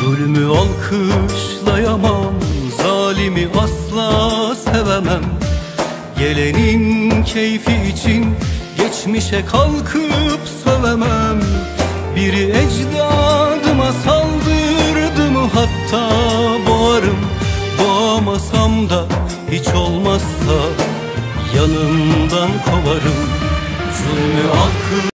Zulmü alkışlayamam, zalimi asla sevemem. Gelenin keyfi için geçmişe kalkıp sövemem. Biri ecdadıma saldırdı mı hatta boğarım. Boğamasam da hiç olmazsa yanımdan kovarım. Zulmü